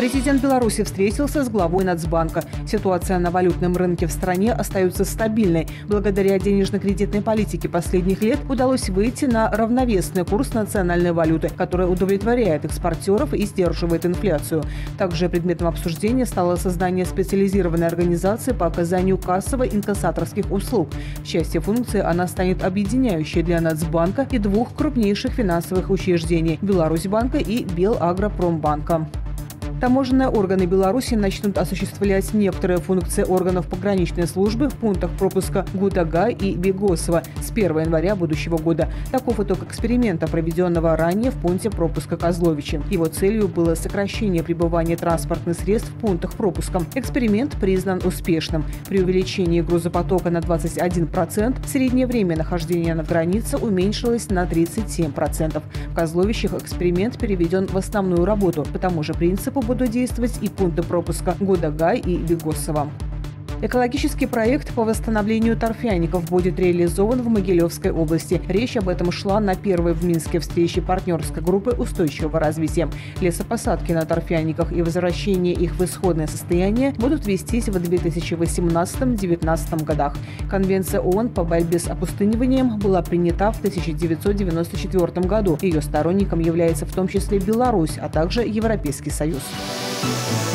Президент Беларуси встретился с главой Нацбанка. Ситуация на валютном рынке в стране остается стабильной. Благодаря денежно-кредитной политике последних лет удалось выйти на равновесный курс национальной валюты, который удовлетворяет экспортеров и сдерживает инфляцию. Также предметом обсуждения стало создание специализированной организации по оказанию кассово-инкассаторских услуг. В части функции она станет объединяющей для Нацбанка и двух крупнейших финансовых учреждений – Беларусьбанка и Белагропромбанка. Таможенные органы Беларуси начнут осуществлять некоторые функции органов пограничной службы в пунктах пропуска Гудага и Бегосово с 1 января будущего года. Таков итог эксперимента, проведенного ранее в пункте пропуска Козловичи. Его целью было сокращение пребывания транспортных средств в пунктах пропуска. Эксперимент признан успешным. При увеличении грузопотока на 21% среднее время нахождения на границе уменьшилось на 37%. В Козловичах эксперимент переведен в основную работу. По тому же принципу будут действовать и пункты пропуска Гудага и Бегосово. Экологический проект по восстановлению торфяников будет реализован в Могилевской области. Речь об этом шла на первой в Минске встрече партнерской группы устойчивого развития. Лесопосадки на торфяниках и возвращение их в исходное состояние будут вестись в 2018-2019 годах. Конвенция ООН по борьбе с опустыниванием была принята в 1994 году. Ее сторонником является в том числе Беларусь, а также Европейский Союз.